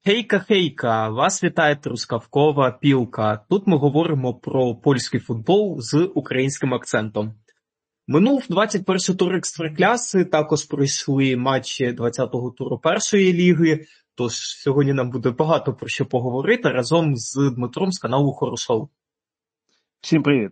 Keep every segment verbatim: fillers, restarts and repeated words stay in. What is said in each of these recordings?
Хейка-хейка, вас вітає Трускавкова Пілка. Тут ми говоримо про польський футбол з українським акцентом. Минув двадцять перший тур екстракляси, також пройшли матчі двадцятого туру першої ліги, тож сьогодні нам буде багато про що поговорити разом з Дмитром з каналу Хорошоу. Всім привіт!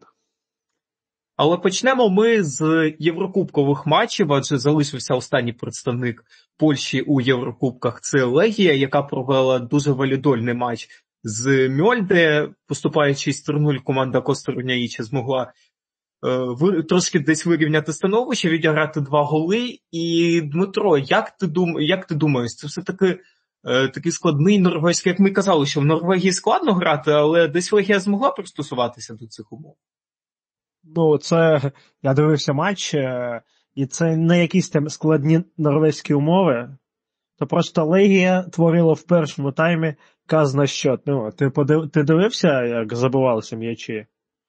Але почнемо ми з єврокубкових матчів, адже залишився останній представник Польщі у Єврокубках – це Легія, яка провела дуже валідольний матч з Мьольде. Поступаючись три нуль, команда Костер-Руняїча змогла е, трошки десь вирівняти становище, відіграти два голи. І, Дмитро, як ти, дум, як ти думаєш, це все-таки е, такий складний норвезький, як ми казали, що в Норвегії складно грати, але десь Легія змогла пристосуватися до цих умов? Ну, це, я дивився матч, і це не якісь там складні норвезькі умови, то просто Легія творила в першому таймі казна щот. Ну, ти, подив, ти дивився, як забивалися м'ячі?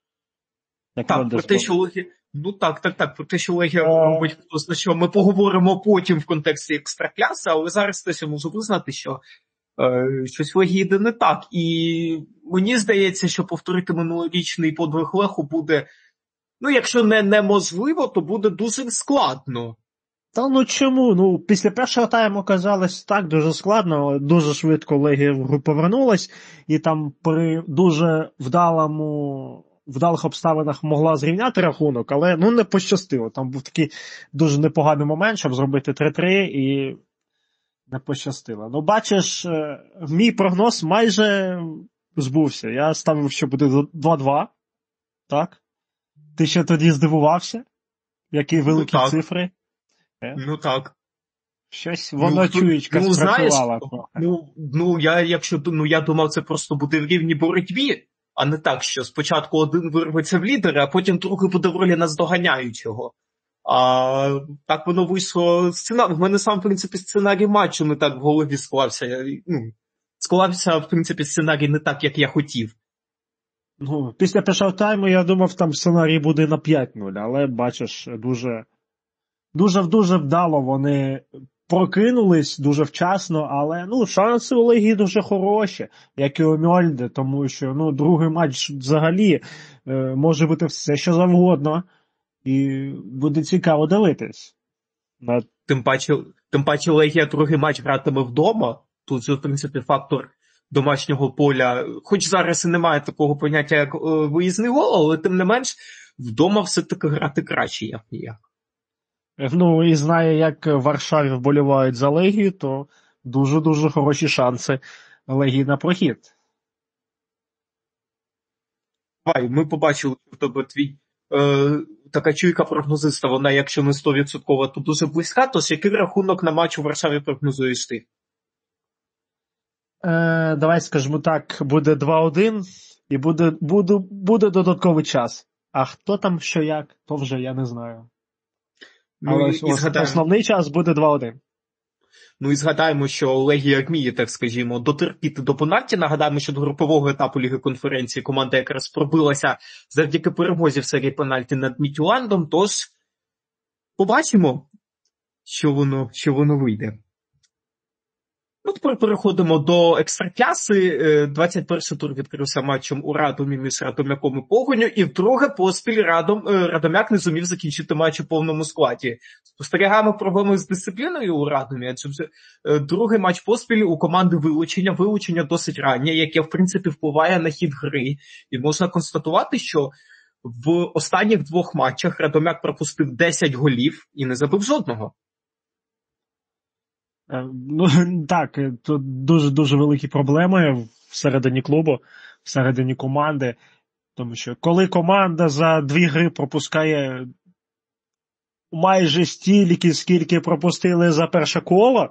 Як так, про те, що Легія... Ну так, так, так, про те, що Легія робить, на що ми поговоримо потім в контексті екстракляси, але зараз теж я можу визнати, що е, щось в Легії йде не так. І мені здається, що повторити минулорічний подвиг Леху буде, ну, якщо не неможливо, то буде дуже складно. Та ну чому? Ну, після першого тайму казалось так, дуже складно, дуже швидко Легія в гру повернулась, і там при дуже вдалому, вдалих обставинах могла зрівняти рахунок, але ну не пощастило. Там був такий дуже непоганий момент, щоб зробити три три, і не пощастило. Ну, бачиш, мій прогноз майже збувся. Я ставив, що буде два два, так? Ти ще тоді здивувався? Які великі ну, цифри? Ну так. Щось воно ну, чуєчка ну, спрацювала. Ну, ну, я, якщо, ну, я думав, це просто буде в рівні боротьбі, а не так, що спочатку один вирветься в лідери, а потім другий буде в ролі наздоганяючого. А так воно вийшло сценарій. В мене сам, в принципі, сценарій матчу не так в голові склався. Ну, склався, в принципі, сценарій не так, як я хотів. Ну, після першого тайму я думав, там сценарій буде на п'ять нуль, але, бачиш, дуже, дуже, дуже вдало вони прокинулись, дуже вчасно, але, ну, шанси у Легії дуже хороші, як і у Мьольде, тому що, ну, другий матч взагалі е, може бути все, що завгодно, і буде цікаво дивитись. На... Тим паче, тим паче Легія другий матч гратиме вдома, тут же, в принципі, фактор домашнього поля, хоч зараз і немає такого поняття, як е, виїзний гол, але тим не менш, вдома все-таки грати краще, як ніяк. Ну, і знає, як в Варшаві вболівають за Легію, то дуже-дуже хороші шанси Легії на прохід. Давай, ми побачили, що в тебе твій е, така чуйка прогнозиста, вона, якщо не сто відсотків, то дуже близька, тож який рахунок на матч у Варшаві прогнозуєш ти? Е, давай скажемо так, буде два один і буде, буде, буде додатковий час. А хто там що як, то вже я не знаю. Ну, але і, і згадаємо, основний час буде два один. Ну і згадаємо, що Легія вміє, так скажімо, дотерпіти до пенальті. Нагадаємо, що до групового етапу Ліги конференції команда якраз пробилася завдяки перемозі в серії пенальті над Мідтьюландом, тож побачимо, що воно, що воно вийде. Ну, тепер переходимо до екстракляси. двадцять перший тур відкрився матчем у Радомі між Радомяком і Погоню, і вдруге поспіль Радом, Радомяк не зумів закінчити матч у повному складі. Спостерігаємо проблеми з дисципліною у Радомі, адже вже другий матч поспіль у команди вилучення, вилучення досить раннє, яке, в принципі, впливає на хід гри. І можна констатувати, що в останніх двох матчах Радомяк пропустив десять голів і не забив жодного. Ну, так, тут дуже-дуже великі проблеми всередині клубу, всередині команди, тому що коли команда за дві гри пропускає майже стільки, скільки пропустили за перше коло,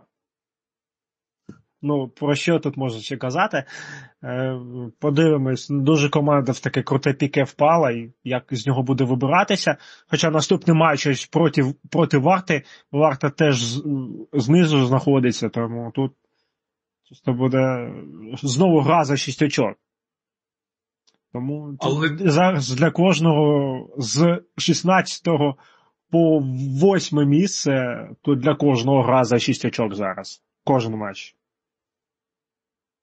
ну, про що тут можна ще казати? Подивимось, дуже команда в таке круте піке впала, і як з нього буде вибиратися. Хоча наступний матч проти, проти Варти, Варта теж знизу знаходиться, тому тут просто буде знову гра за шість очок. Тому Але... зараз для кожного з шістнадцятого по восьме місце, тут для кожного гра за шість очок зараз. Кожен матч.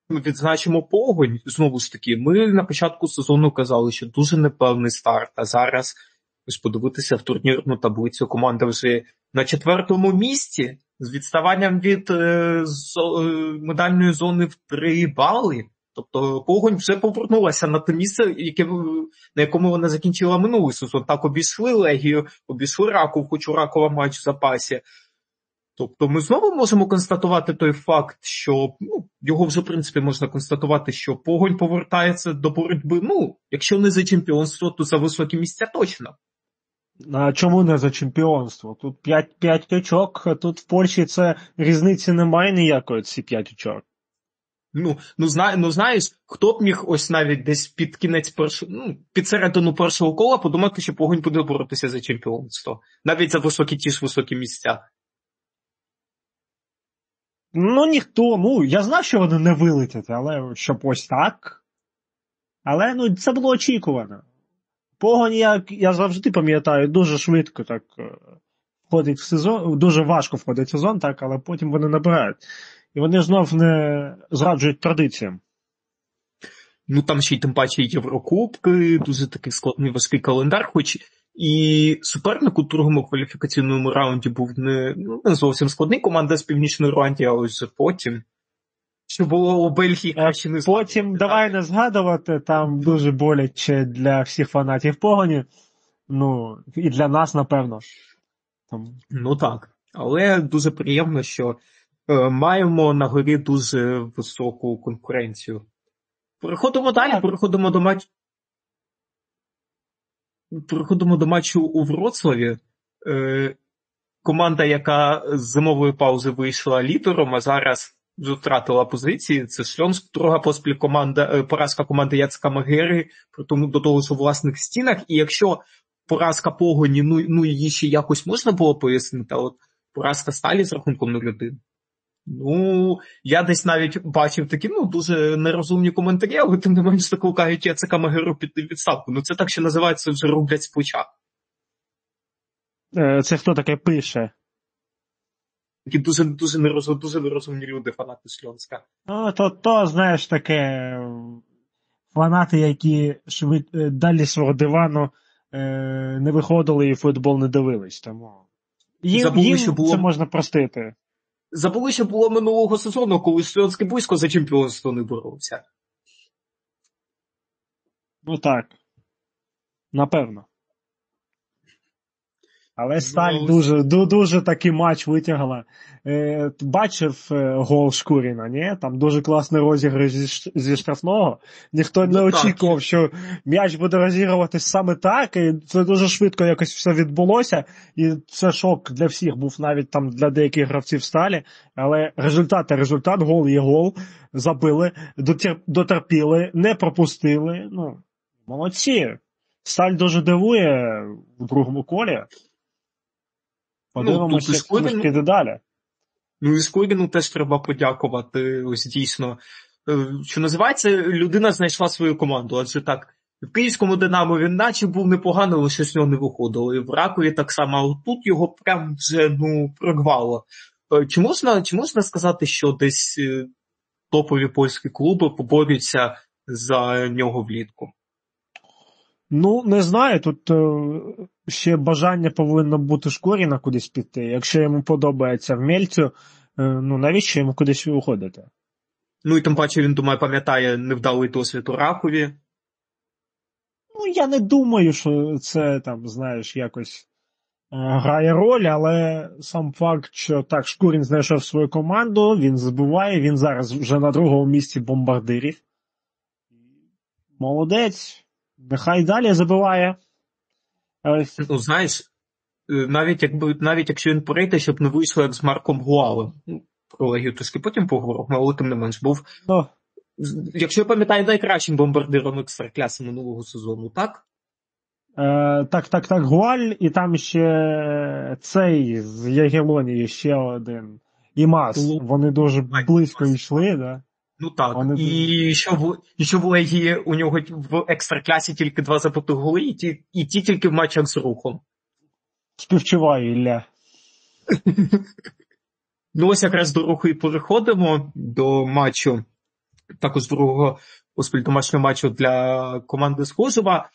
Ми відзначимо Погонь. Знову ж таки, ми на початку сезону казали, що дуже непевний старт, а зараз, ось подивитися в турнірну таблицю, команда вже на четвертому місці, з відставанням від е, зо, е, медальної зони в три бали. Тобто Погонь вже повернулася на те місце, яке, на якому вона закінчила минулий сезон. Так, обійшли Легію, обійшли Раков, хоч у Ракова матч в запасі. Тобто ми знову можемо констатувати той факт, що, ну, його вже, в принципі, можна констатувати, що Погонь повертається до боротьби, ну, якщо не за чемпіонство, то за високі місця точно. А чому не за чемпіонство? Тут п'ять, п'ять очок, тут в Польщі це різниці немає ніякої, ці п'ять очок. Ну, ну, зна, ну, знаєш, хто б міг ось навіть десь під кінець першого, ну, під середину першого кола подумати, що Погонь буде боротися за чемпіонство. Навіть за високі, ті ж високі місця. Ну, ніхто, ну, я знав, що вони не вилетять, але щоб ось так. Але, ну, це було очікувано. Погонь, як я завжди пам'ятаю, дуже швидко так входить в сезон, дуже важко входить в сезон, так, але потім вони набирають. І вони знов не зраджують традиціям. Ну, там ще й тим паче Єврокубки, дуже такий складний важкий календар, хоч і суперник у другому кваліфікаційному раунді був не, ну, не зовсім складний, команда з Північної Ірландії, а ось вже потім. Що було у Бельгії краще не згадувати. Потім, так. Давай не згадувати, там дуже боляче для всіх фанатів Погоні, ну, і для нас, напевно. Там. Ну так, але дуже приємно, що е, маємо на горі дуже високу конкуренцію. Переходимо далі, так. переходимо до матчу. Переходимо до матчу у Вроцлаві. Е, команда, яка з зимової паузи вийшла лідером, а зараз вже втратила позиції. Це Шльонськ, друга поспіль команда, е, поразка команди Яцка Магери, тому до того, що в власних стінах. І якщо поразка Погоні, ну, ну її ще якось можна було пояснити, а от поразка Сталі з рахунком нуль один. Ну, я десь навіть бачив такі, ну, дуже нерозумні коментарі, але тим не менш закликають Яцека Магеру піти в відставку. Ну, це так, що називається, вже рублять з плеча. Це хто таке пише? Такі дуже, дуже, нерозум, дуже нерозумні люди, фанати Шльонська. Ну, то, то, знаєш, таке, фанати, які швид... далі свого дивану е... не виходили і футбол не дивились. Тому їм, Забули, їм що було... це можна простити. Забули, що було минулого сезону, коли Шльонський близько за чемпіонство не боровся. Ну так. Напевно. Але Сталь ну, дуже, дуже такий матч витягла. Е, бачив е, гол Шкуріна, ні? Там дуже класний розіграш зі, зі штрафного. Ніхто ну, не очікував, так. що м'яч буде розігруватись саме так, і це дуже швидко якось все відбулося. І це шок для всіх був, навіть там для деяких гравців Сталі. Але результат – результат, гол є гол. Забили, дотер, дотерпіли, не пропустили. Ну, молодці. Сталь дуже дивує в другому колі. Подивимося, ну, Скоріну... піде далі. Ну і Скоріну теж треба подякувати, ось дійсно. Що називається, людина знайшла свою команду, адже так, в київському Динамо він наче був непоганий, але щось з нього не виходило. І в Ракові так само, але тут його прям вже, ну, прорвало. Чи можна, чи можна сказати, що десь топові польські клуби поборються за нього влітку? Ну, не знаю, тут е, ще бажання повинно бути Шкоріна кудись піти. Якщо йому подобається в Мельцю, е, ну навіщо йому кудись виходити? Ну і тим паче він, думаю, пам'ятає невдалий досвід у Ракові. Ну, я не думаю, що це, там, знаєш, якось е, грає роль, але сам факт, що так, Шкурін знайшов свою команду, він забиває, він зараз вже на другому місці бомбардирів. Молодець. Нехай далі забиває. Ну, знаєш, навіть, якби, навіть якщо він перейде, щоб не вийшло як з Марком Гуалем. Ну, про Легію трошки потім поговоримо, але тим не менш був, no. якщо я пам'ятаю, найкращим бомбардиром екстракляси минулого сезону, так? Е, так, так, так, Гуаль, і там ще цей з Ягелонії, ще один. І Мас. Лу... Вони дуже близько йшли, да? Ну так, Вони... і що в, і що в Легії у нього в екстраклясі тільки два забитих голи, і ті, і ті тільки в матчах з Рухом. Співчуваю, Ілля. Ну ось якраз до Руху і переходимо, до матчу також другого поспіль домашнього матчу для команди з Хожева.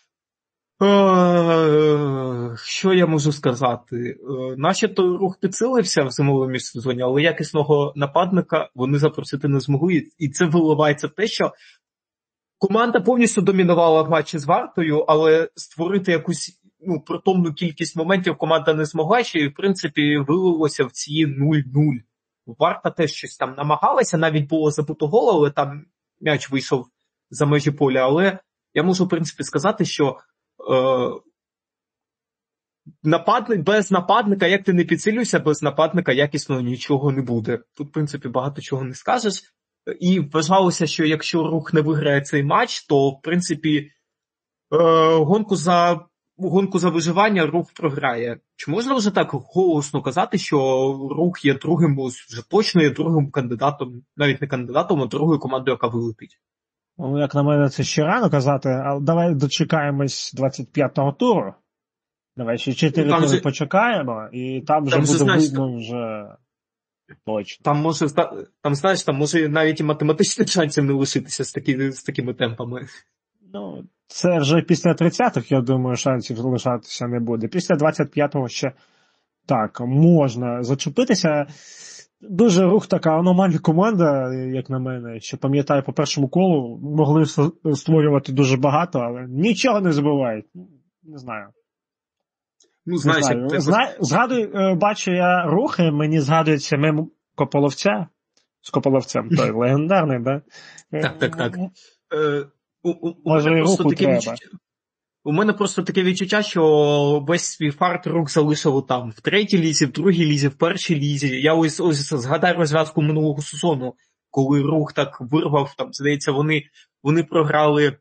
Е, Що я можу сказати? Е, Начебто Рух підсилився в зимовому міжсезоні, але якісного нападника вони запросити не змогли. І це виливається в те, що команда повністю домінувала в матчі з Вартою, але створити якусь ну, притомну кількість моментів команда не змогла, що і, в принципі, вилилося в ці нуль-нуль. Варта теж щось там намагалася, навіть було забито гол, але там м'яч вийшов за межі поля. Але я можу, в принципі, сказати, що е, нападник, без нападника, як ти не підсилюйся, без нападника якісно нічого не буде. Тут, в принципі, багато чого не скажеш. І вважалося, що якщо Рух не виграє цей матч, то, в принципі, е, гонку за гонку за виживання Рух програє. Чи можна вже так голосно казати, що Рух є другим, вже точно є другим кандидатом, навіть не кандидатом, а другою командою, яка вилетить? Ну, як на мене, це ще рано казати, але давай дочекаємось двадцять п'ятого туру. Давай ще чотири ну, тури же... почекаємо, і там вже там буде же, знаєш, видно вже точно. Там може, там, знаєш, там може навіть і математичних шансів не лишитися з, такі, з такими темпами. Ну, це вже після тридцятих, я думаю, шансів залишатися не буде. Після двадцять п'ятого ще так, можна зачепитися. Дуже Рух така аномальна команда, як на мене, що пам'ятаю по першому колу, могли створювати дуже багато, але нічого не забувають. Не знаю. Ну, знаєш, не знаю. як... Зна... Згадую, бачу я Рухи, мені згадується мем Кополовця, з Кополовцем, той легендарний, да? Так, так, так. Е, у, у, Може, і Руху треба. Відчуття... У мене просто таке відчуття, що весь свій фарт Рух залишив там, в третій лізі, в другій лізі, в першій лізі. Я ось, ось згадаю розв'язку минулого сезону, коли Рух так вирвав, там, здається, вони, вони програли,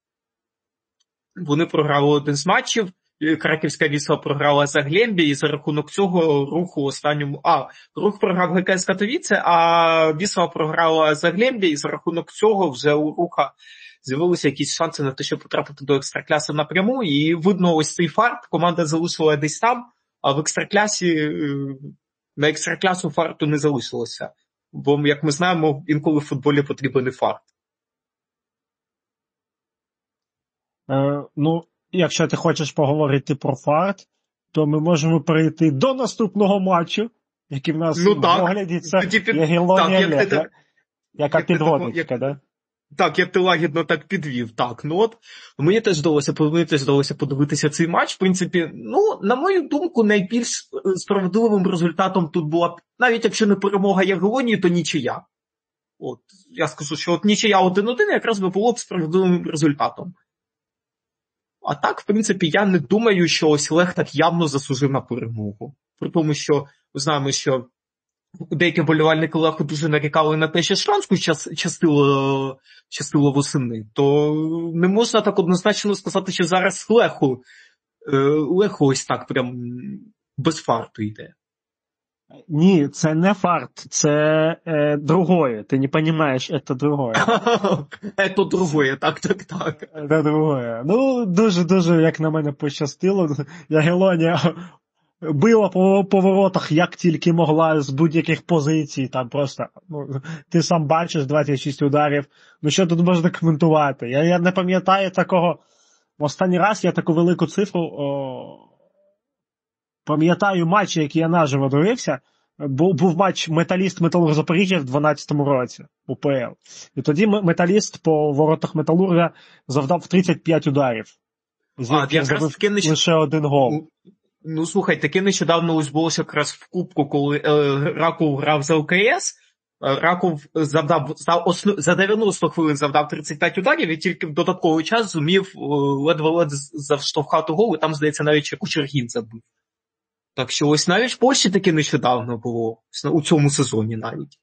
вони програли один з матчів, Краківська Вісла програла за Глембі, і за рахунок цього Руху останньому... А, Рух програв ГКС Катовіце, а Вісла програла за Глембі, і за рахунок цього вже у Руха з'явилися якісь шанси на те, щоб потрапити до екстракляси напряму, і видно ось цей фарт, команда залишила десь там, а в екстраклясі, на екстраклясу фарту не залишилося. Бо, як ми знаємо, інколи в футболі потрібен і фарт. Е, ну, якщо ти хочеш поговорити про фарт, то ми можемо перейти до наступного матчу, який в нас ну, в огляді, це під... Ягелонія як Лега, ти... яка як підводиться, як... да? Так, як ти лагідно так підвів. Так, ну от, мені теж вдалося, мені теж вдалося подивитися цей матч. В принципі, ну, на мою думку, найбільш справедливим результатом тут була, навіть якщо не перемога Ягелонії, то нічия. От, я скажу, що от нічия один-один якраз би було б справедливим результатом. А так, в принципі, я не думаю, що ось Лег так явно заслужив на перемогу. При тому, що ми знаємо, що деякі вболівальники Леху дуже нарікали на те, що Шранську частило, частило восени, то не можна так однозначно сказати, що зараз Леху, Леху ось так прям без фарту йде. Ні, це не фарт, це е, другое. Ти не розумієш, це другое. Це другое, так, так, так. Це другое. Ну, дуже-дуже, як на мене, пощастило. Ягелонія била по поворотах, як тільки могла, з будь-яких позицій. Там просто, ну, ти сам бачиш двадцять шість ударів. Ну, що тут можна коментувати? Я, я не пам'ятаю такого. Останній раз я таку велику цифру... О... Пам'ятаю матчі, які я наживо дивився, був, був матч Металіст-Металург Запоріжжя в дванадцятому році у УПЛ. І тоді Металіст по воротах Металурга завдав тридцять п'ять ударів. З яких забив нещ... лише один гол. Ну, слухай, таке нещодавно ось було якраз в Кубку, коли е, Раков грав за ЛКС. Раков завдав, основ, за дев'яносто хвилин завдав тридцять п'ять ударів і тільки в додатковий час зумів ледве-ледве завштовхати гол, і там, здається, навіть ще Кучергін забив. Так що ось навіть в Польщі таке нещодавно було, у цьому сезоні навіть.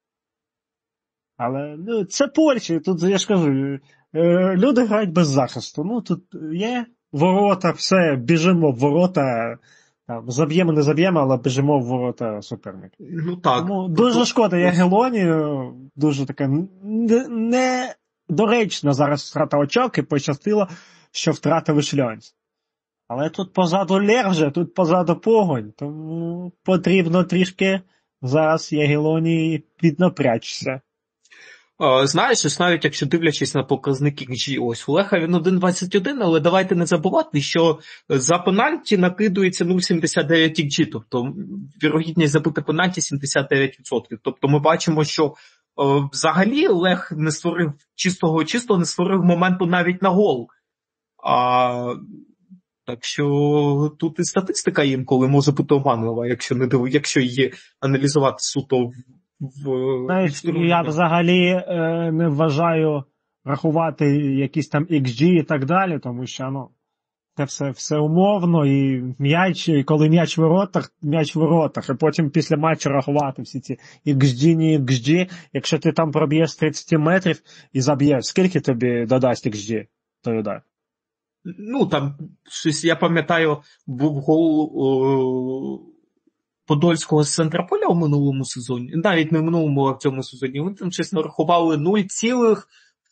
Але ну, це Польща, тут я ж кажу, люди грають без захисту. Ну тут є ворота, все, біжимо в ворота, там, заб'ємо, не заб'ємо, але біжимо в ворота суперника. Ну так. Тому дуже шкода Ягелонію, дуже така недоречна зараз втрата очок і пощастило, що втратили Шльонськ. Але тут позаду Лег вже, тут позаду Погонь, тому потрібно трішки зараз Ягелонії піднапрячься. Е, Знаєш, ось навіть якщо дивлячись на показники ікс джі, ось у Леха він один двадцять один, але давайте не забувати, що за пенальті накидується нуль цілих сімдесят дев'ять ікс джі, тобто вірогідність забити пенальті сімдесят дев'ять відсотків. Тобто ми бачимо, що е, взагалі Лех не створив чистого чистого, не створив моменту навіть на гол. А, так що тут і статистика інколи може бути оманлива, якщо не див... якщо її аналізувати суто в, в... Навіть я взагалі е, не вважаю рахувати якісь там ікс джі і так далі, тому що, ну, це все, все умовно, і м'яч, і коли м'яч в воротах, м'яч в воротах, і потім після матчу рахувати всі ці ікс джі, не ікс джі, якщо ти там проб'єш з тридцять метрів і заб'єш, скільки тобі додасть ікс джі той удар? Ну, там, щось, я пам'ятаю, був гол о, Подольського з центра поля у минулому сезоні, навіть не в минулому, а в цьому сезоні, вони там щось нарахували нуль цілих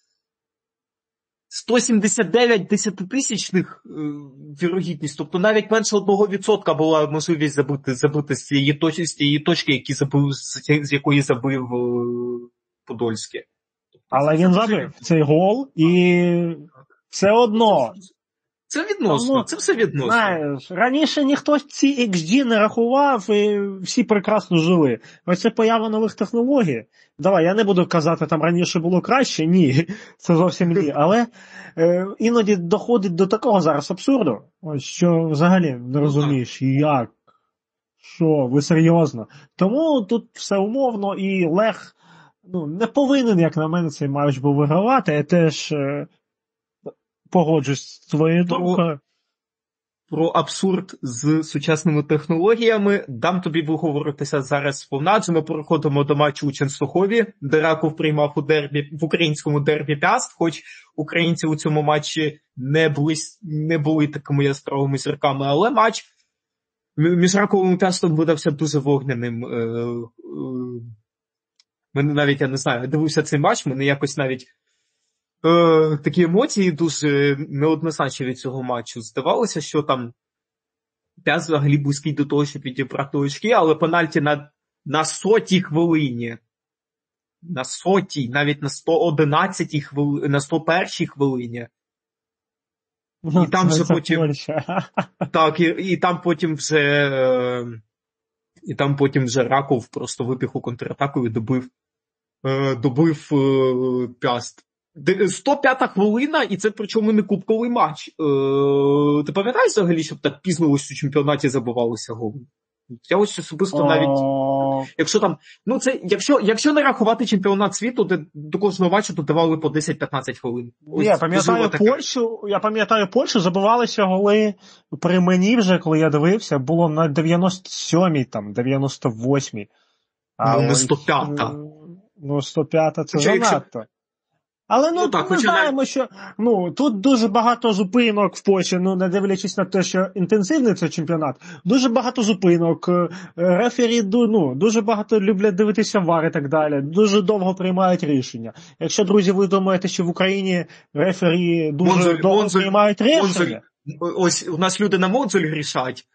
сто сімдесят дев'ять десятитисячних е, вірогідність, тобто навіть менше одного відсотка була можливість забити, забити з цієї точки, з цієї точки, які забив, з якої забив е, Подольський. Але він забив цей гол, і все одно. Це відносно, це все відносно. Знаєш, раніше ніхто ці ікс джі не рахував, і всі прекрасно жили. Ось це поява нових технологій. Давай, я не буду казати, там раніше було краще, ні, це зовсім ні. Але е, іноді доходить до такого зараз абсурду, ось що взагалі не розумієш, як, що, ви серйозно. Тому тут все умовно, і Лех, ну, не повинен, як на мене, цей матч був вигравати, я теж е, погоджусь з твоєю думкою. Про абсурд з сучасними технологіями дам тобі виговоритися зараз сповна, адже ми переходимо до матчу у Ченстохові, де Раков приймав у дербі, в українському дербі Пяст, хоч українці у цьому матчі не були, не були такими яскравими зірками, але матч між Раковим і Пястом видався дуже вогняним. Мене навіть, я не знаю, я дивився цей матч, мене якось навіть Е, такі емоції дуже неоднозначні від цього матчу. Здавалося, що там П'яст взагалі близький до того, щоб відібрати очки, але пенальті на, на сотій хвилині, на сотій, навіть на сто одинадцятій хвилині, на сто першій хвилині. І там вже потім... Так, і, і там потім вже... Е, і там потім вже Раков просто вибіг у контратаку і добив, е, добив е, П'яст. сто п'ята хвилина, і це причому не кубковий матч. Е, ти пам'ятаєш взагалі, щоб так пізно ось у чемпіонаті забивалися голи? Я ось особисто навіть, якщо там, ну це, якщо, якщо не рахувати чемпіонат світу, де до кожного матчу додавали по десять-п'ятнадцять хвилин. Ось, я пам'ятаю Польщу, я пам'ятаю Польщу, забивалися голи при мені вже, коли я дивився, було на дев'яносто сьомій, там, дев'яносто восьмій. А ну, не сто п'ята. Ну, сто п'ята це занадто. Але ну, ну так, ми знаємо, не... що ну, тут дуже багато зупинок в Польщі, ну, не дивлячись на те, що інтенсивний це чемпіонат, дуже багато зупинок, рефері ну, дуже багато люблять дивитися вар і так далі, дуже довго приймають рішення. Якщо, друзі, ви думаєте, що в Україні рефері дуже Монзуль, довго Монзуль, приймають рішення... Монзуль. Ось у нас люди на Монзуль рішать.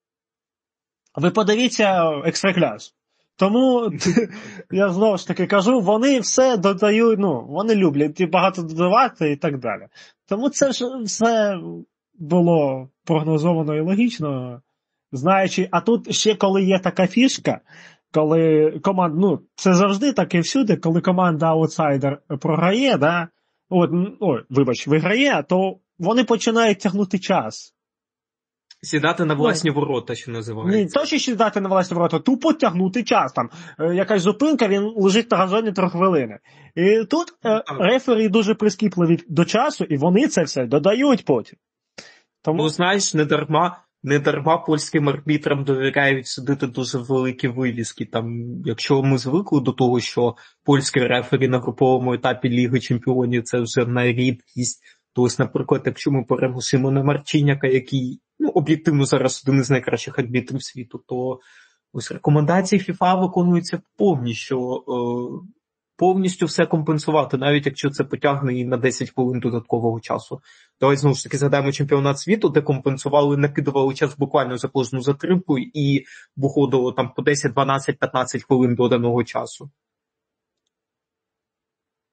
Ви подивіться Екстракляс. Тому я знову ж таки кажу, вони все додають, ну, вони люблять і багато додавати і так далі. Тому це ж все було прогнозовано і логічно, знаючи, а тут ще коли є така фішка, коли команда, ну, це завжди так і всюди, коли команда аутсайдер програє, да, от, ой, вибач, виграє, то вони починають тягнути час. Сідати на власні ну, ворота, що називається. Ні, точно сідати на власні ворота, тупо тягнути час. Там е, якась зупинка, він лежить на газоні три хвилини. І тут е, рефері дуже прискіпливі до часу, і вони це все додають потім. Тому... Ну, знаєш, не дарма, не дарма польським арбітрам довіряють судити дуже великі вилізки. Там, якщо ми звикли до того, що польські рефері на груповому етапі Ліги Чемпіонів це вже на рідкість. То ось, наприклад, якщо ми перегласимо на Марчиняка, який, ну, об'єктивно зараз один із найкращих арбітрів світу, то ось рекомендації ФІФА виконуються повністю, е, повністю все компенсувати, навіть якщо це потягне і на десять хвилин додаткового часу. Давай знову ж таки згадаємо чемпіонат світу, де компенсували, накидували час буквально за кожну затримку і виходило там по десять, дванадцять, п'ятнадцять хвилин доданого часу.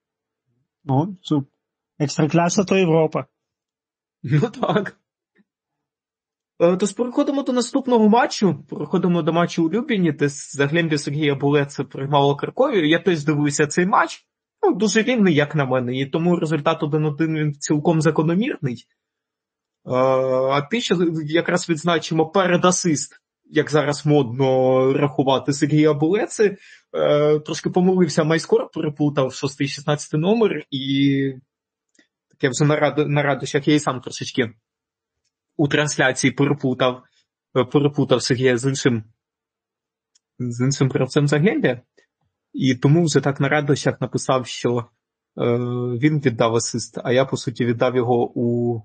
Ну, суп. Екстракляса то Європа. Ну так. Е, Тож переходимо до наступного матчу. Переходимо до матчу у Любіні, де Заглембі Сергія Булеца приймало Краковію. Я теж дивився цей матч. Ну, дуже рівний, як на мене, і тому результат один-один він цілком закономірний. Е, А ти ще якраз відзначимо передасист, як зараз модно рахувати, Сергія Булеци. Е, Трошки помилився майскор, переплутав шостий-шістнадцятий номер, і таке вже на, рад... на радощах я і сам трошечки у трансляції переплутав, переплутав Сергія з іншим, з іншим гравцем Заглембі. І тому вже так на радощах написав, що е, він віддав асист, а я, по суті, віддав його у...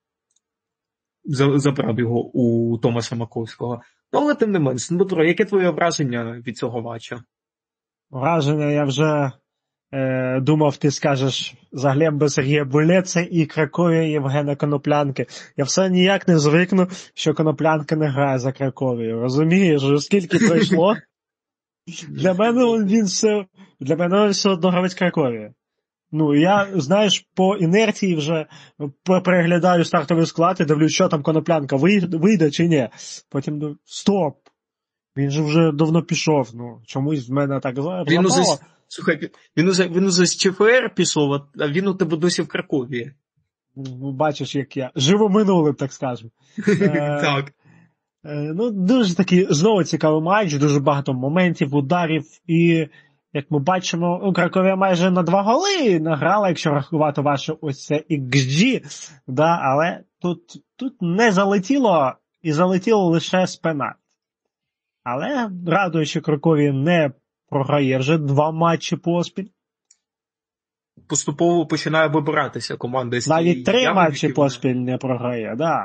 забрав його у Томаса Маковського. Ну, але тим не менш. Дмитро, яке твоє враження від цього матчу? Враження я вже е, думав, ти скажеш Заглембі Сергія Булеца і Краковія Євгена Коноплянки. Я все ніяк не звикну, що Коноплянка не грає за Краковію. Розумієш, скільки пройшло? Для мене він все, для мене він все одно гравець Краковія. Ну, я, знаєш, по інерції вже переглядаю стартовий склад і дивлюсь, що там Коноплянка вийде, вийде чи ні. Потім думаю, стоп, він же вже давно пішов, ну, чомусь в мене так запало. Він уже, слухай, він уже, він уже з ЧФР пішов, а він у тебе досі в Кракові. Ну, бачиш, як я. Живо минулим, так скажемо. Так. Ну, дуже такий, знову цікавий матч, дуже багато моментів, ударів, і, як ми бачимо, у Краковія майже на два голи награла, якщо рахувати ваше ось це ікс джі, да, але тут, тут не залетіло, і залетіло лише з пенальті. Але радує, що Краковія не програє вже два матчі поспіль. Поступово починає вибиратися команда. Навіть три матчі поспіль не програє, да.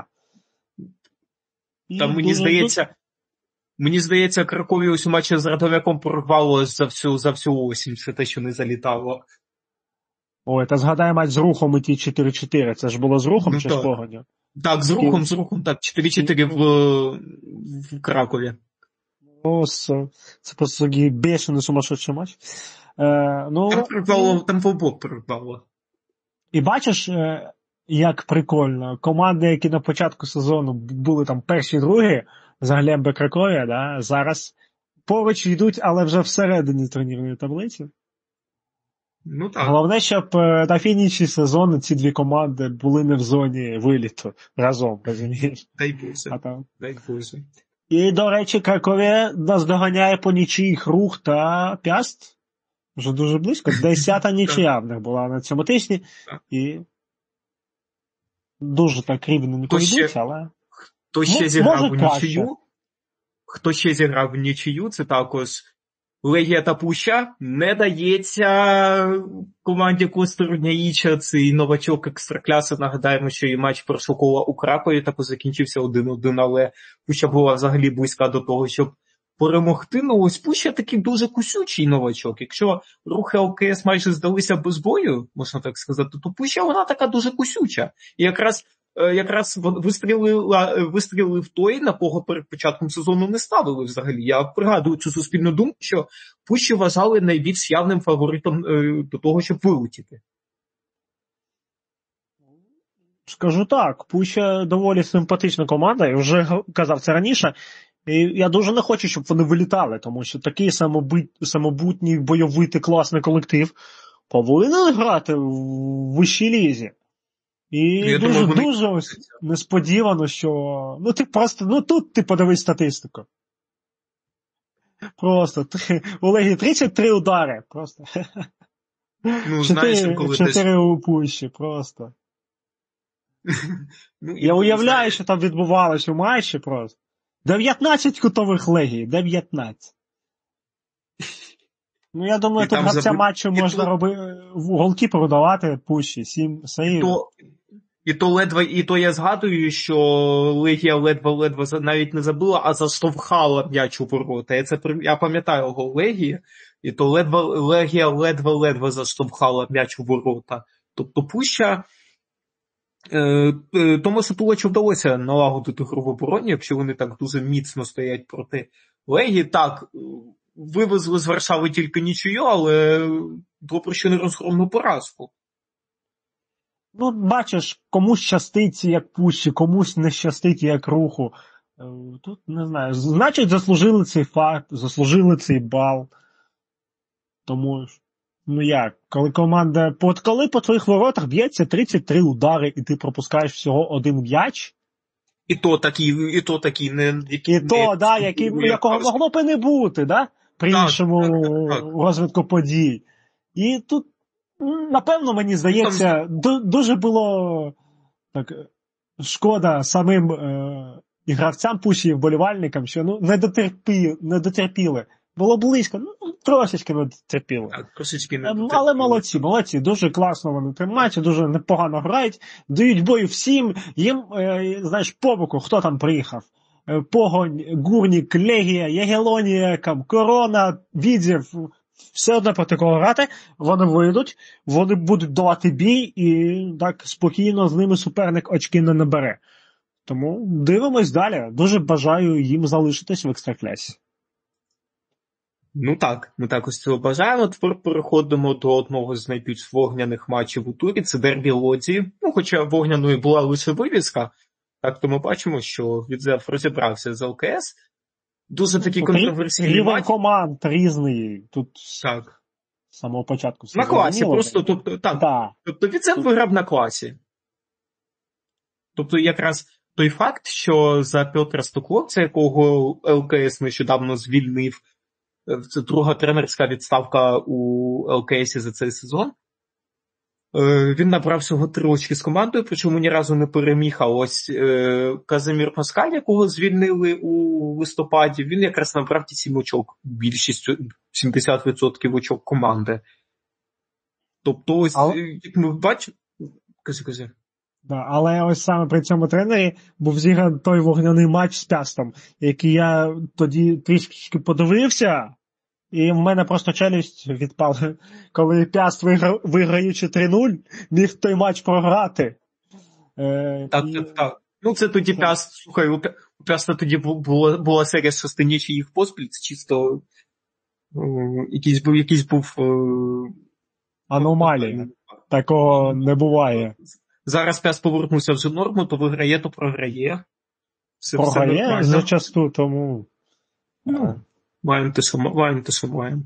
Там, мені здається, мені здається, Кракові ось у матчі з Радовяком порвало за всю, за всю осінь, все те, що не залітало. Ой, та згадай матч з Рухом і ті чотири-чотири. Це ж було з Рухом ну, чи так. з Погоню? Так, з Рухом, з Рухом, так, чотири-чотири в, в Кракові. О, це, це просто такий бешений сумасшедший матч. Е, ну, там прорвало, там в обох прорвало. І бачиш, е, як прикольно, команди, які на початку сезону були там перші, другі, Заглембі Краковія, да, зараз поруч йдуть, але вже всередині турнірної таблиці. Ну так. Головне, щоб е, на фініші сезону ці дві команди були не в зоні виліту разом, розумієш? Дай Боже, а там... дай Боже. І, до речі, Краковія нас доганяє по нічиїх Рух та Пяст. Вже дуже близько. Десята нічия в них була на цьому тижні. І дуже так рівно не пойдуть, але... Хто ще зіграв у нічию? Хто ще зіграв в нічию, це також Легія та Пуща. Не дається команді Костер-Няїча, цей новачок екстракляси. Нагадаємо, що і матч першого кола у Кракові також закінчився один-один, але Пуща була взагалі близька до того, щоб перемогти. Ну, ось Пуща такий дуже кусючий новачок. Якщо Рух і ЛКС майже здалися без бою, можна так сказати, то Пуща вона така дуже кусюча. І якраз якраз вистрілили, вистрілили в той, на кого перед початком сезону не ставили взагалі. Я пригадую цю суспільну думку, що Пущі вважали найбільш явним фаворитом е, до того, щоб вилетіти. Скажу так, Пуща доволі симпатична команда, я вже казав це раніше, і я дуже не хочу, щоб вони вилітали, тому що такий самобут, самобутній, бойовитий, класний колектив повинен грати в вищій лізі. І я дуже, думаю, вони... дуже ось несподівано, що... Ну, ти просто... Ну, тут ти подивись статистику. Просто. Три... У Легії тридцять три удари. Просто. Ну, знаєш, коли чотири ти... у Пущі. Просто. ну, я уявляю, знаєш. Що там відбувалось у матчі просто. дев'ятнадцять кутових Легії. дев'ятнадцять. Ну, я думаю, і тут гравця забив... матчу і можна то... робити... голки продавати Пущі. Сім сейвів. То... І то ледве, і то я згадую, що Легія ледве-ледве навіть не забила, а заштовхала м'яч у ворота. Я це я пам'ятаю гол Легії, і то ледве Легія ледве-ледве заштовхала м'яч у ворота. Тобто Пуща е, е, Томасу Тулачу вдалося налагодити гру в обороні, якщо вони так дуже міцно стоять проти Легії. Так, вивезли з Варшави тільки нічию, але добре, що не розгромну поразку. Ну, бачиш, комусь щастить, як Пущі, комусь не щастить, як Руху. Е, Тут, не знаю, значить, заслужили цей факт, заслужили цей бал. Тому, ж, ну як, коли команда, от коли по твоїх воротах б'ється тридцять три удари, і ти пропускаєш всього один м'яч, І то такий, і то такий, не, який, і то, не, да, який, якого могло б і не бути, да, при Так, іншому так, так. розвитку подій. І тут, м, напевно, мені здається, ду- дуже було так, шкода самим е, і гравцям Пущі, і вболівальникам, що ну, не, дотерпі, не дотерпіли. Було близько, ну, трошечки не дотерпіли. Так, трошечки не Ем, дотерпіли. Але молодці, молодці, дуже класно вони тримаються, дуже непогано грають, дають бою всім, їм, е, знаєш, по боку, хто там приїхав. Е, Погонь, Гурнік, Легія, Ягелонія, там, Корона, Відзів, все одно проти кого грати, вони вийдуть, вони будуть давати бій і так спокійно з ними суперник очки не набере. Тому дивимось далі. Дуже бажаю їм залишитись в екстраклясі. Ну так, ми так ось цього бажаємо. Тепер переходимо до одного з найбільш вогняних матчів у турі. Це дербі Лодзі. Ну, хоча вогняною була лише вивіска, так то ми бачимо, що Відзев розібрався з ЛКС. Дуже такий контроверсійний Рівень матч. команд різний. Тут Так. з самого початку все На класі, зрозуміло. просто, тобто, так. Да. Тобто Відзев виграв на класі. Тобто якраз той факт, що за Петра Стокловця, якого ЛКС нещодавно звільнив, це друга тренерська відставка у ЛКСі за цей сезон. Він набрав всього три очки з командою, причому ні разу не переміг. А ось е, Казимір Паскаль, якого звільнили у листопаді, він якраз набрав ті сім очок, більшістю сімдесят відсотків очок команди. Тобто, ось, Але... як ми бачимо... Кажи, кажи. Да, але ось саме при цьому тренері був зіграний той вогняний матч з Пястом, який я тоді трішки подивився, і в мене просто челюсть відпала. Коли Пяст, вигра... виграючи три нуль, міг той матч програти. Е, Так, і... так, так. Ну, це тоді так. Пяст, слухай, у, Пя... у Пяста тоді була, була серія з шести нічиїх поспіль, це чисто е, якийсь був, якийсь був е... аномалія. Такого не буває. Зараз Пяст повернувся вже в норму, то виграє, то програє. Все, програє все зачасту, тому... Ну, маємо те, що маємо. Те, що маємо.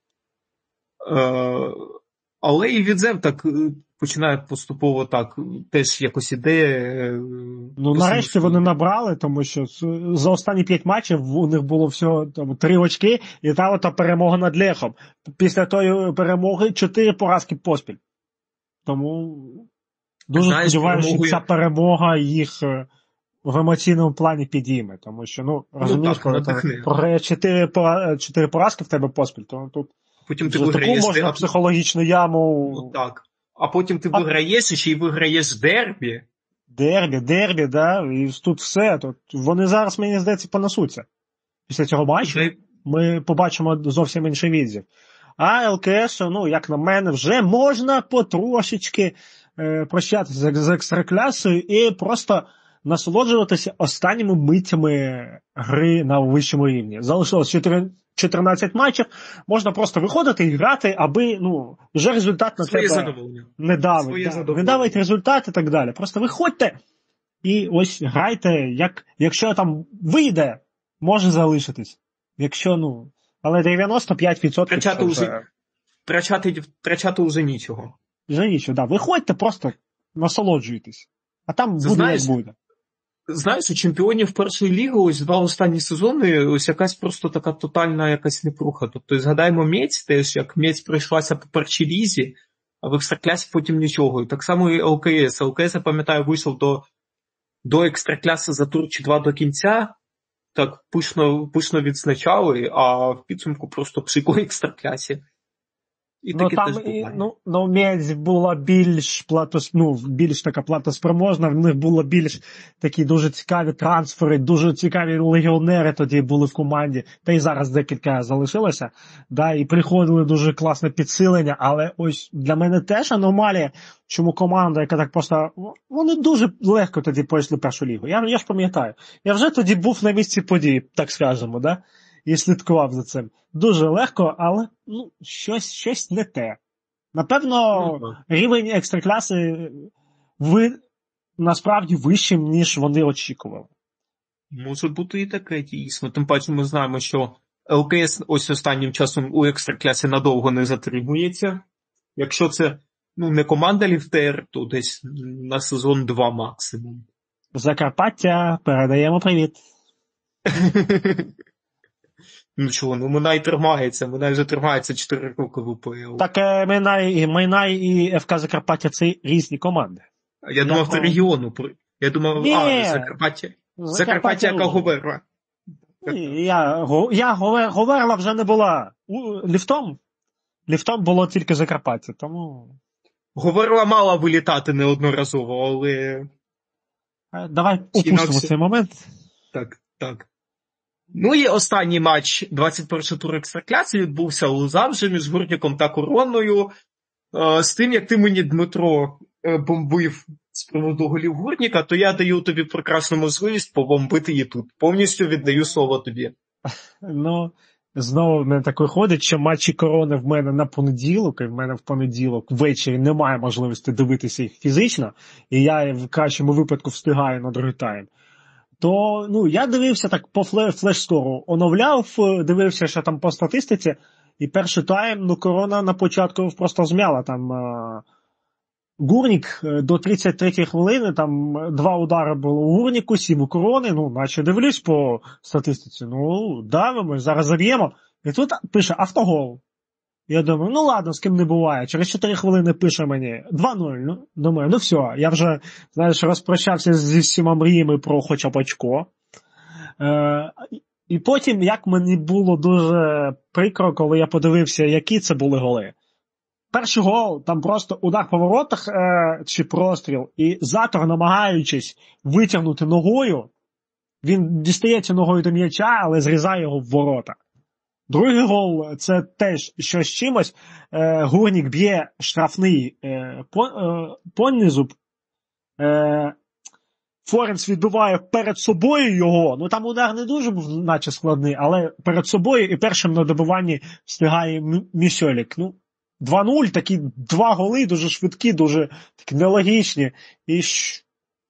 Е, але і Відзев так починає поступово так, теж якось іде. Ну, нарешті вони набрали, тому що за останні п'ять матчів у них було всього там, три очки, і та ота перемога над Лехом. Після тої перемоги чотири поразки поспіль. Тому дуже Знаєш, сподіваюся, що перемогою... ця перемога їх в емоційному плані підійме. Тому що, ну, розумієш, ну, коли ти програє чотири, чотири поразки в тебе поспіль, то тут потім ти таку виграєш можна дербі. Психологічну яму... Ну, так. А потім ти виграєш і ще й виграєш дербі. Дербі, дербі, да, і тут все. Тут вони зараз, мені здається, понесуться. Після цього матчу Вже... ми побачимо зовсім інший відзів. А ЛКС, ну, як на мене, вже можна потрошечки е, прощатися з екстраклясою і просто насолоджуватися останніми миттями гри на вищому рівні. Залишилось чотирнадцять матчів, можна просто виходити і грати, аби, ну, вже результат на Своє тебе не давить. Да, не давить результат і так далі. Просто виходьте і ось грайте, як, якщо там вийде, може залишитись. Якщо, ну, але дев'яносто п'ять відсотків втрачати вже... вже, втрачати, втрачати вже нічого. Вже нічого, да. Виходьте, просто насолоджуйтесь. А там буде, знаєш, як буде. Знаєш, у чемпіонів першої ліги ось два останні сезони ось якась просто така тотальна якась непруха. Тобто згадаємо Мєць теж, як Мєць пройшлася по першій лізі, а в екстраклясі потім нічого. І так само і ЛКС. ЛКС, я пам'ятаю, вийшов до, до екстракляси за тур чи два до кінця. Так пишно, пишно відзначали, а в підсумку просто псико екстраклясі. І ну, там, і, ну, ну, Мєць була більш платос, ну, більш така платоспроможна, в них було більш такі дуже цікаві трансфери, дуже цікаві легіонери тоді були в команді, та й зараз декілька залишилося, да, і приходили дуже класне підсилення, але ось для мене теж аномалія, чому команда, яка так просто, вони дуже легко тоді пройшли першу лігу. Я, я ж пам'ятаю, я вже тоді був на місці події, так скажемо, да, і слідкував за цим. Дуже легко, але ну, щось, щось не те. Напевно, ну, рівень екстракляси ви насправді вищим, ніж вони очікували. Може бути і таке, дійсно. Тим паче ми знаємо, що ЛКС ось останнім часом у екстраклясі надовго не затримується. Якщо це ну, не команда Ліфтер, то десь на сезон два максимум. Закарпаття, передаємо привіт. Ну чого, ну Минай тримається, Минай вже тримається чотири роки в УПЛ. Так е, Минай, Минай і ФК Закарпаття – це різні команди. Я думав, ти регіону. Я думав, Ні. а, Закарпаття. Закарпаття, яка Говерла. Ні, Я, я Говер- Говерла вже не була. У, ліфтом? Ліфтом було тільки Закарпаття, тому... Говерла мала вилітати неодноразово, але... Е, Давай опустимо Інакше- цей момент. Так, так. Ну і останній матч двадцять першого туру екстракляси відбувся у Лузавжі між Гурником та Короною. Е, З тим, як ти мені, Дмитро, е, бомбив з приводу голів Гурніка, то я даю тобі прекрасну можливість побомбити її тут. Повністю віддаю слово тобі. Ну, знову в мене так виходить, що матчі Корони в мене на понеділок, і в мене в понеділок ввечері немає можливості дивитися їх фізично, і я в кращому випадку встигаю на другий тайм. То, ну, я дивився так по флеш-скору, оновляв, дивився, що там по статистиці, і перший тайм, ну, Корона на початку просто змяла там... А... Гурнік до тридцять третьої хвилини, там два удари було у Гурніку, сім у Корони, ну, наче дивлюсь по статистиці, ну, давимо, зараз заб'ємо. І тут пише автогол. Я думаю, ну ладно, з ким не буває. Через чотири хвилини пише мені два нуль, ну, думаю, ну все, я вже, знаєш, розпрощався зі всіма мріями про хоча б очко. Е, і потім, як мені було дуже прикро, коли я подивився, які це були голи. Перший гол, там просто удар по воротах е, чи простріл, і Затор, намагаючись витягнути ногою, він дістається ногою до м'яча, але зрізає його в ворота. Другий гол – це теж щось чимось. Е, Гурнік б'є штрафний е, по, е, понизу. Е, Форенс відбиває перед собою його. Ну там удар не дуже був наче складний, але перед собою і першим на добиванні встигає Місьолік. Ну, два нуль, такі два голи, дуже швидкі, дуже такі нелогічні. І що?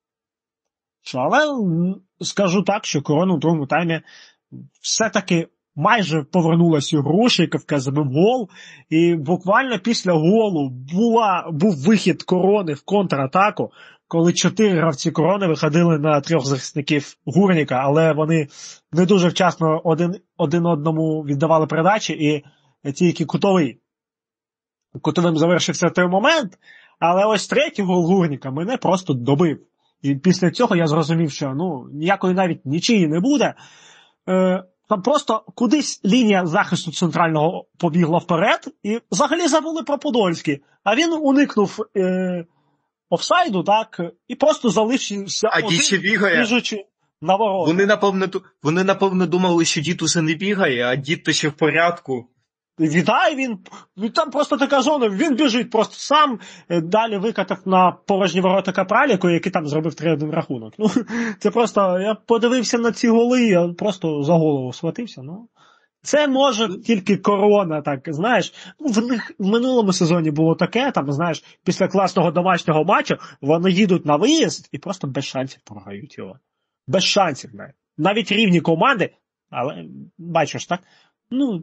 Але скажу так, що Корона в другому таймі все-таки майже повернулася у гру, Шейковка забив гол, і буквально після голу була, був вихід Корони в контратаку, коли чотири гравці Корони виходили на трьох захисників Гурніка, але вони не дуже вчасно один, один одному віддавали передачі, і тільки кутовий кутовим завершився той момент, але ось третій гол Гурніка мене просто добив. І після цього я зрозумів, що ну ніякої навіть нічиї не буде. Е, там просто кудись лінія захисту центрального побігла вперед, і взагалі забули про Подольський. А він уникнув е, офсайду, так, і просто залишився А один, дід ще бігає. біжучи на ворота. Вони, напевно, вони, напевно, думали, що дід усе не бігає, а дід то ще в порядку. Віддай, він, він там просто така зона, він біжить просто сам, далі викатав на порожні ворота Капраліку, який там зробив три один рахунок. Ну, це просто, я подивився на ці голи, я просто за голову схватився, ну. Це може тільки Корона, так, знаєш, ну, в них в минулому сезоні було таке, там, знаєш, після класного домашнього матчу вони їдуть на виїзд і просто без шансів програють його. Без шансів, навіть. Навіть рівні команди, але, бачиш, так, ну,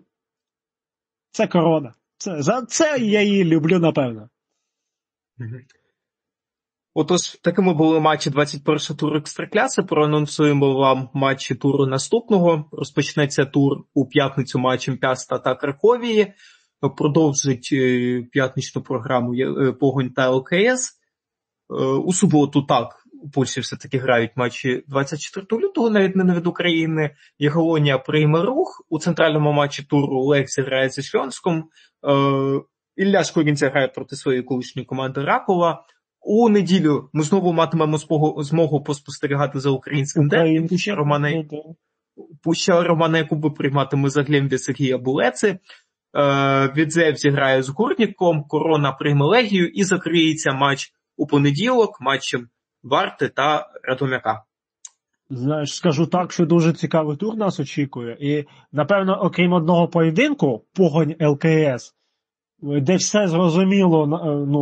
це Корона. Це, за це я її люблю, напевно. Отож, такими були матчі двадцять першого туру екстракляси. Проанонсуємо вам матчі туру наступного. Розпочнеться тур у п'ятницю матчем Пяста та Краковії. Продовжить е, п'ятничну програму е, Погонь та ЛКС. Е, у суботу так, у Польщі все-таки грають матчі двадцять четвертого лютого, навіть не від України. Ягелонія прийме Рух. У центральному матчі туру Лексі грає зі Шльонськом. Е, Ілля Шкорінця грає проти своєї колишньої команди Ракова. У неділю ми знову матимемо змогу, змогу поспостерігати за українським дербі. Пуща Романе, Пуща Романеку прийматиме за Глембі Сергія Булеці. Е, Відзев зіграє з Гурніком, Корона прийме Легію і закриється матч у понеділок матчем Варти та Радомяка. Знаєш, скажу так, що дуже цікавий тур нас очікує. І, напевно, окрім одного поєдинку, Погонь ЛКС, де все зрозуміло, ну,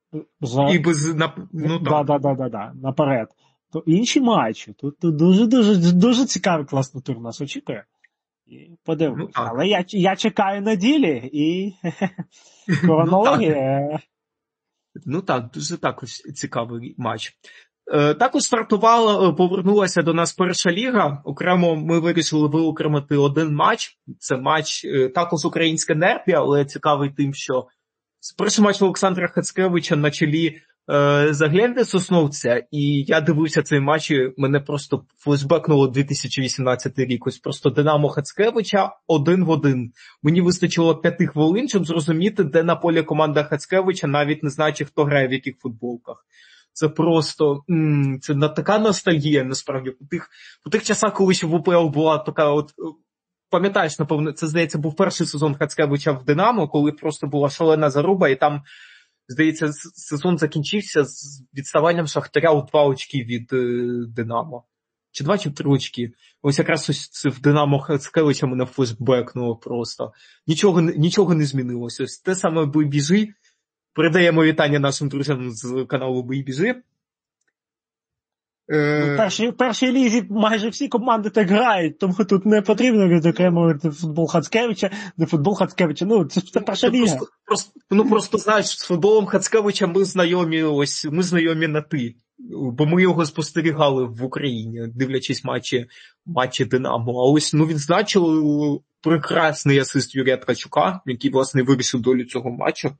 За... І без, ну да, так. да, да, да, да, наперед. То інші матчі. Тут, тут дуже, дуже, дуже цікавий класний тур нас очікує. І Ну подивимось. так. Але я, я чекаю неділі і Ну так. коронологія. Ну так, дуже також цікавий матч. Е, також стартувала, повернулася до нас перша ліга. Окремо ми вирішили виокремити один матч. Це матч е, також українське дербі, але цікавий тим, що перший матч Олександра Хацкевича на чолі е, Заглянди Сосновця, і я дивився цей матч, і мене просто флешбекнуло дві тисячі вісімнадцятий рік. Ось просто Динамо Хацкевича один в один. Мені вистачило п'яти хвилин, щоб зрозуміти, де на полі команда Хацкевича, навіть не знаючи, хто грає в яких футболках. Це просто, м- це на така ностальгія, насправді. У тих, у тих часах, коли ще в УПЛ була така от, пам'ятаєш, напевно, це, здається, був перший сезон Хацкевича в Динамо, коли просто була шалена заруба, і там, здається, сезон закінчився з відставанням Шахтаря у два очки від е, Динамо. Чи два, чи три очки. Ось якраз ось це в Динамо Хацкевича мене флешбекнуло просто. Нічого, нічого не змінилося. Ось те саме «Бий-біжи». Передаємо вітання нашим друзям з каналу «Бий-біжи». В першій, першій лізі майже всі команди так грають, тому тут не потрібно відокремувати футбол Хацкевича, не футбол Хацкевича. Ну, це, це перша ліга. Просто, просто, ну просто знаєш, з футболом Хацкевича ми знайомі, ось ми знайомі на ти. Бо ми його спостерігали в Україні, дивлячись матчі, матчі Динамо. А ось ну він значив прекрасний асист Юрія Ткачука, який, власне, вирішив долю цього матчу.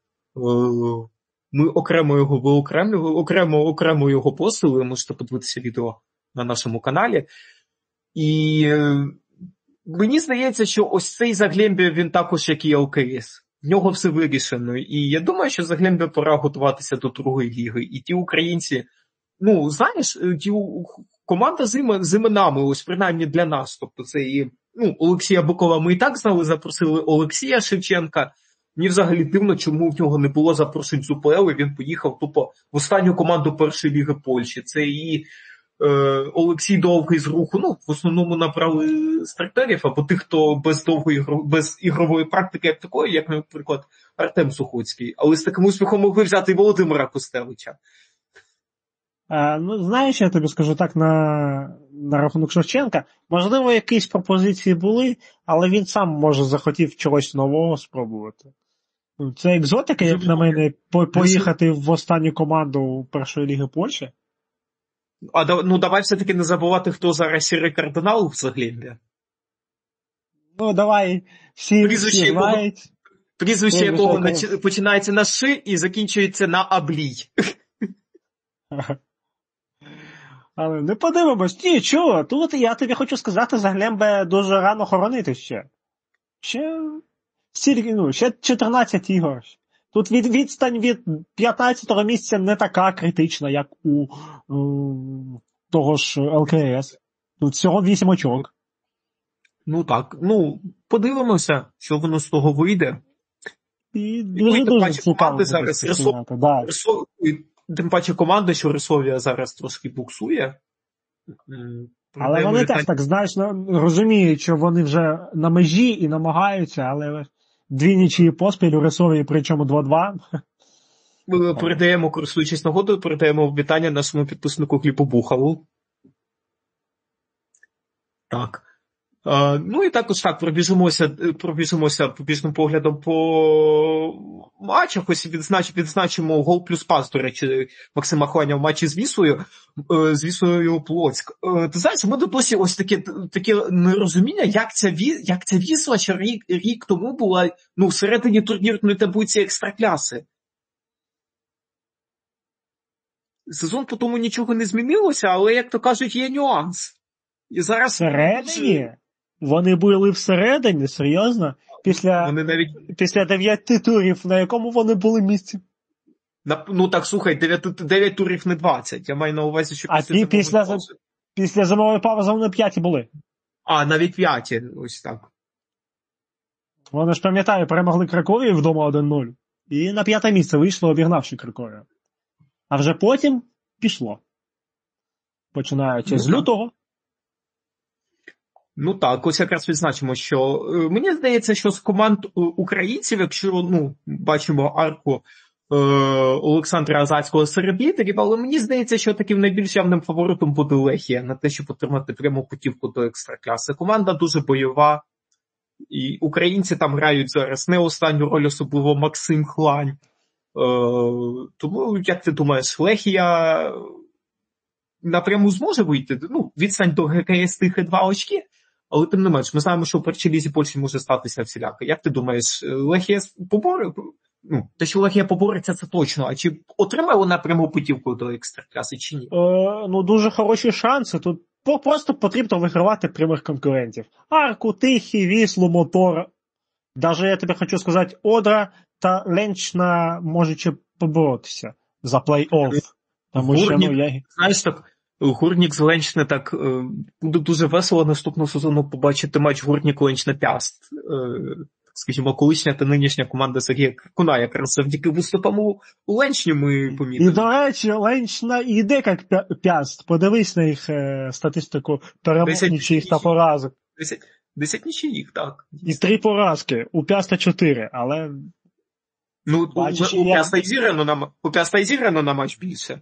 Ми окремо його виокремлюємо, окремо, окремо його посили, можете подивитися відео на нашому каналі. І е, мені здається, що ось цей Заглембі, він також, як і ЛКС. В нього все вирішено. І я думаю, що Заглембі пора готуватися до другої ліги. І ті українці, ну, знаєш, ті команда з, з іменами, ось принаймні для нас. Тобто це і, ну, Олексія Бикова ми і так знали, запросили Олексія Шевченка. Мені взагалі дивно, чому в нього не було запрошень з УПЛ, і він поїхав тупо в останню команду першої ліги Польщі. Це і е, Олексій Довгий з Руху, ну, в основному набрали стартерів, або тих, хто без довгої без ігрової практики, як такої, як, наприклад, Артем Сухоцький. Але з таким успіхом могли взяти і Володимира Костевича. А, ну, знаєш, я тобі скажу так на, на рахунок Шевченка. Можливо, якісь пропозиції були, але він сам, може, захотів чогось нового спробувати. Це екзотика, як на мене, по- поїхати в останню команду першої ліги Польщі. А ну давай все-таки не забувати, хто зараз сірий кардинал в Заглембі. Ну, давай, всі, Прізвище всі якого- знають. Прізвище якого якого- нач- починається на «ши» і закінчується на «аблій». Але не подивимось. Ні, чого? Тут я тобі хочу сказати, Заглембе дуже рано хоронити ще. Ще стільки, ну, ще чотирнадцять ігор. Тут від, відстань від п'ятнадцятого місця не така критична, як у, у того ж ЛКС. Тут всього вісім очок. Ну так, ну, подивимося, що воно з того вийде. І Ну, і тим дуже-дуже паче цікаво. команди буде зараз спостерігати, да. Рисо- і Тим паче команда, що Рисовія зараз трошки буксує. М, Але проблеми вони вітання- теж так, знаєш, ну, розуміють, що вони вже на межі і намагаються, але дві нічиї поспіль у Рисовії, причому два-два. Ми передаємо, користуючись нагодою, передаємо вітання нашому підписнику Кліпу Бухалу. Так. А, ну і також так, пробіжимося, пробіжимося побіжним поглядом по матчах. Ось відзнач, відзначимо гол плюс пас, до речі, Максима Хваня в матчі з Вісою, з Вісою Плоцьк. Ти знаєш, у мене досі ось таке, таке нерозуміння, як ця, Ві, як ця Вісла ще рік, рік тому була, ну, всередині турнірної таблиці екстракляси. Сезон по тому нічого не змінилося, але, як то кажуть, є нюанс. І зараз... Всередині? Вони були всередині, серйозно? Після, Вони навіть... після дев'яти турів, на якому вони були місці? На, ну так, слухай, дев'ять турів не двадцять. Я маю на увазі, що А після... ті після, після, після зимової паузи вони п'яті були. А, навіть п'яті, ось так. Вони ж, пам'ятаю, перемогли Краковію вдома один нуль. І на п'яте місце вийшло, обігнавши Краковію. А вже потім пішло. Починаючи ну, з так. лютого. Ну так, ось якраз відзначимо, що е, мені здається, що з команд е, українців, якщо ну, бачимо арку Олександра Азацького серед лідерів, але мені здається, що таким найбільш явним фаворитом буде Легія на те, щоб отримати пряму путівку до екстракляси. Команда дуже бойова, і українці там грають зараз не останню роль, особливо Максим Хлань. Е, тому, як ти думаєш, Легія напряму зможе вийти? Ну, відстань до ГКС тихе два очки, але тим не менш, ми знаємо, що в першій лізі Польщі може статися всіляко. Як ти думаєш, Легія побореться? Ну, те, що Легія побореться, це точно. А чи отримає вона пряму путівку до екстракляси, чи ні? Е, ну, дуже хороші шанси. Тут просто потрібно вигравати прямих конкурентів. Арку, Тихий, Віслу, Мотор. Даже, я тобі хочу сказати, Одра та Ленчна можуть ще поборотися за плей-офф. Тому що, ну, я... Знаєш, так, Гурнік з Ленчне, так, буде дуже весело наступного сезону побачити матч Гурнік-Ленчне-Пяст. Скажімо, колишня та нинішня команда Сергія Крикуна, якраз завдяки виступам у Ленчні ми помітили. І, до речі, Ленчна йде як Пяст. Подивись на їх е, статистику перемог нічиїх та поразок. Десять, десять нічиїх, так. І три поразки. У Пяста чотири, але... Ну, бачиш, у, у, Пяста я... зіграно на, у Пяста і зіграно на матч більше.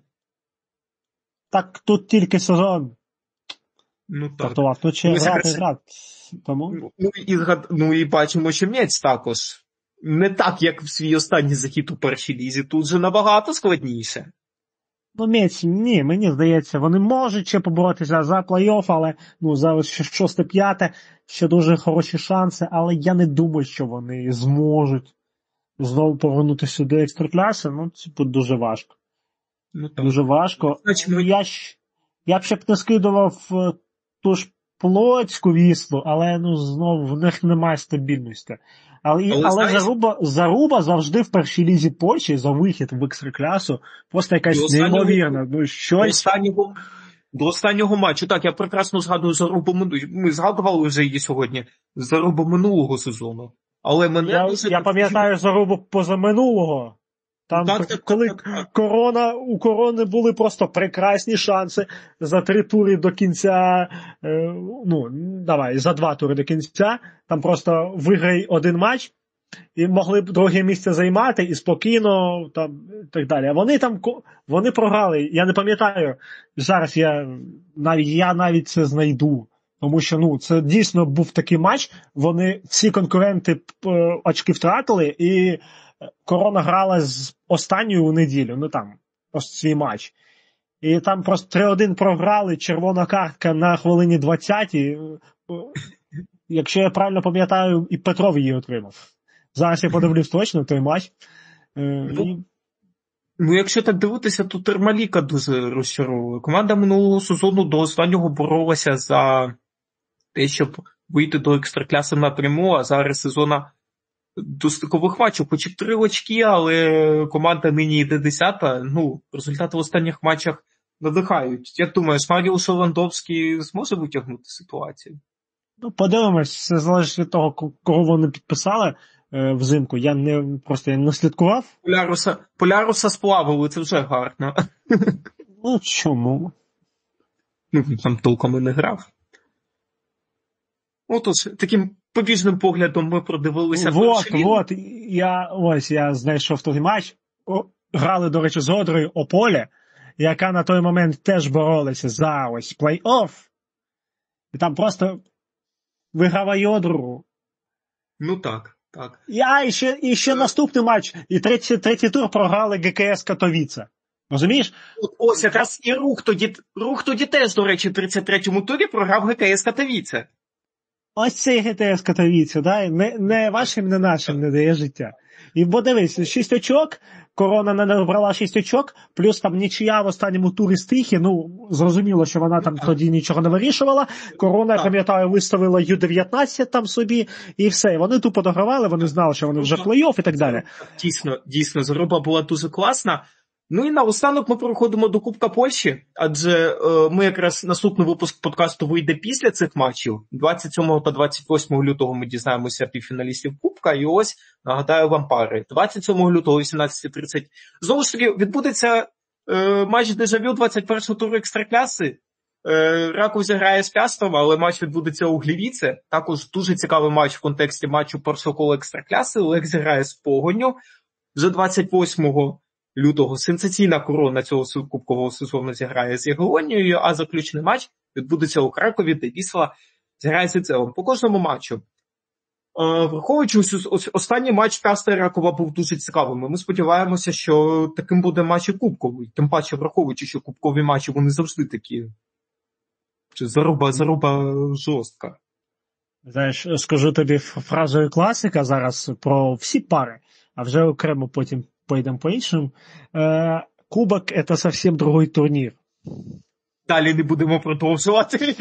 Так тут тільки сезон. Ну, так. Стартував. Тут ще грати, грати. Тому... Ну, і, ну і бачимо, що Мєць також не так, як в свій останній захід у першій лізі. Тут же набагато складніше. Ну, Мєць, ні, мені здається, вони можуть ще поборотися за плей-офф, але ну, зараз ще шосте-п'яте, ще дуже хороші шанси, але я не думаю, що вони зможуть знову повернутися до екстракляси. Ну, це буде дуже важко. Ну, дуже важко. Значить, ми... Я, ж, я б ще б не скидував ту ж Плотську Віслу, але ну знову в них немає стабільності. Але, але, але знаєш... Заруба, Заруба завжди в першій лізі Польщі за вихід в екстраклясу просто якась неймовірна. Ну, щось... До останнього, до останнього матчу, так, я прекрасно згадую Зарубу минулого. Ми згадували вже її сьогодні. Зарубу минулого сезону. Але мене я, дуже... я пам'ятаю Зарубу позаминулого. Там, так, так, коли так, так. Корона, у Корони були просто прекрасні шанси за три тури до кінця, е, ну, давай, за два тури до кінця, там просто виграй один матч, і могли б друге місце займати, і спокійно, там, і так далі. А вони там, вони програли, я не пам'ятаю, зараз я навіть, я навіть це знайду, тому що, ну, це дійсно був такий матч, вони, всі конкуренти очки втратили, і Корона грала з останньою у неділю, ну там, ось свій матч. І там просто три-один програли, червона картка на хвилині двадцятій. Якщо я правильно пам'ятаю, і Петров її отримав. Зараз я подивлюсь точно той матч. Ну, ну якщо так дивитися, то Термаліка дуже розчаровує. Команда минулого сезону до останнього боролася за те, щоб вийти до екстракляси напряму, а зараз сезона до стикових матчів, хоч і три очки, але команда нині йде десята. Ну, результати в останніх матчах надихають. Як думаєш, Маріуш Левандовський зможе витягнути ситуацію? Ну, подивимось, все залежить від того, кого вони підписали е, взимку. Я не просто я не слідкував. Поляруса, Поляруса сплавили, це вже гарно. Ну, чому? Ну, там толком і не грав. Отож, таким побіжним поглядом ми продивилися. Вот, вот, я, ось, я знайшов той матч. О, грали, до речі, з Одрою Ополе, яка на той момент теж боролася за ось плей-офф. І там просто виграває Одру. Ну так, так. Я, і ще, і ще наступний матч. І третій, третій тур програли ГКС Катовіце. Розумієш? Ось якраз і рух тоді, рух тоді теж, до речі, в тридцять третьому турі програв ГКС Катовіце. Ось цей ГТС Катовіце, да? не, не вашим, не нашим не дає життя. І бо дивись, шість очок, Корона не набрала шість очок, плюс там нічия в останньому турі з Тихі, ну, зрозуміло, що вона там тоді нічого не вирішувала. Корона, я пам'ятаю, виставила ю дев'ятнадцять там собі, і все. Вони тупо догравали, вони знали, що вони вже плей-офф і так далі. Дійсно, дійсно, Заруба була дуже класна. Ну і наостанок ми переходимо до Кубка Польщі, адже е, ми якраз наступний випуск подкасту вийде після цих матчів. двадцять сьомого та двадцять восьмого лютого ми дізнаємося півфіналістів Кубка, і ось, нагадаю вам пари. двадцять сьомого лютого о вісімнадцята тридцять знову ж таки відбудеться е, матч дежавю двадцять першого туру екстракляси. Е, Раков зіграє з Пястом, але матч відбудеться у Глівіце. Також дуже цікавий матч в контексті матчу першого кола екстракляси. Олег зіграє з Погонню. Вже двадцять восьмого лютого сенсаційна корона цього кубкового сезону зіграє з Ягелонією, а заключний матч відбудеться у Кракові, де Вісла зіграє з Іцелом. По кожному матчу. Враховуючи ось, ось останній матч Пяста і Ракова був дуже цікавим. Ми сподіваємося, що таким буде матч і кубковий. Тим паче, враховуючи, що кубкові матчі, вони завжди такі. Чи заруба, заруба жорстка. Знаєш, скажу тобі фразою класика зараз про всі пари, а вже окремо потім поїдемо по іншим. Е, кубок – це зовсім другий турнір. Далі не будемо продовжувати.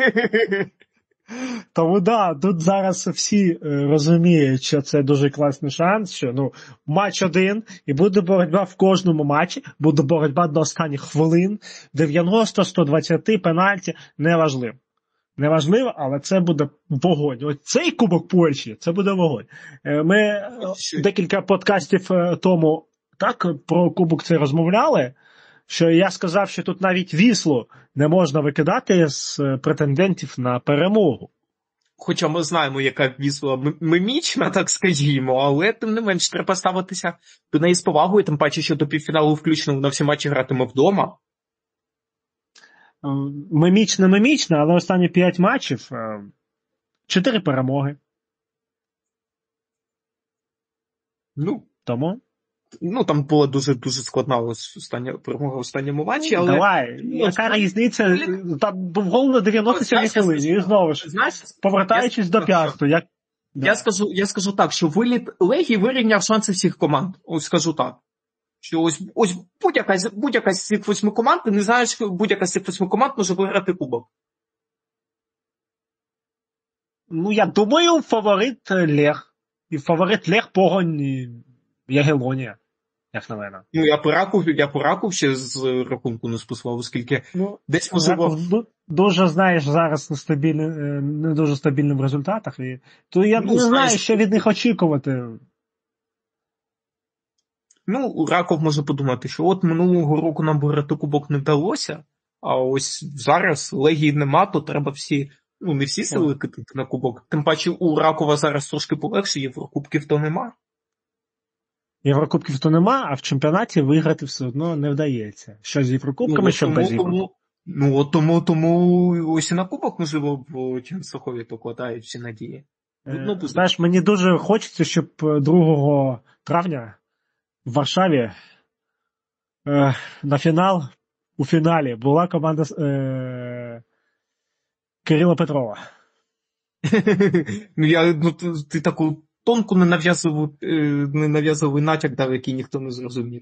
Тому да, тут зараз всі е, розуміють, що це дуже класний шанс, що ну, матч один, і буде боротьба в кожному матчі, буде боротьба до останніх хвилин, дев'яносто сто двадцять пенальті, неважливо. Неважливо, але це буде вогонь. Ось цей Кубок Польщі, це буде вогонь. Е, ми е, декілька подкастів е, тому так про Кубок цей розмовляли, що я сказав, що тут навіть Віслу не можна викидати з претендентів на перемогу. Хоча ми знаємо, яка Вісла мімічна, так скажімо, але тим не менш треба ставитися до неї з повагою, тим паче, що до півфіналу включно на всі матчі гратиме вдома. Мімічна, мімічна, але останні п'ять матчів, чотири перемоги. Ну, тому... Ну, там була дуже-дуже складна остання перемога в останньому матчі, але... Давай, ну, яка різниця? Там був гол на дев'яносто сьомій хвилині, і знову ж, знаєш, повертаючись я, до Пясту. Як... Я, да. скажу, я скажу так, що виліт Легії вирівняв шанси всіх команд. Ось скажу так. Що ось, ось будь-яка, будь-яка з цих восьми команд, ти не знаєш, будь-яка з цих восьми команд може виграти кубок. Ну, я думаю, фаворит Лех. І фаворит Лех, Погонь, Ягелонія, як на мене. Ну, я по Ракову, я по Ракову ще з рахунку не списував, оскільки ну, десь можливо... Дуже, знаєш, зараз нестабільні, не дуже стабільним результатах. І... То я ну, не знаю, що від них очікувати. Ну, Раков може подумати, що от минулого року нам виграти кубок не вдалося, а ось зараз Легії нема, то треба всі, ну, не всі сили кидати на кубок. Тим паче у Ракова зараз трошки полегше, Єврокубків то нема. Єврокубків то нема, а в чемпіонаті виграти все одно не вдається. Що з Єврокубками, ну, що тому, без Єврокубків. Ну, от тому, тому ось і на кубок, можливо, в Ченцохові покладають всі надії. Е, ну, знаєш, мені дуже хочеться, щоб другого травня в Варшаві е, на фінал, у фіналі була команда е, Кирила Петрова. Ну, я, ну, ти, ти таку тонку ненав'язовий, ненав'язовий натяк дав, який ніхто не зрозумів.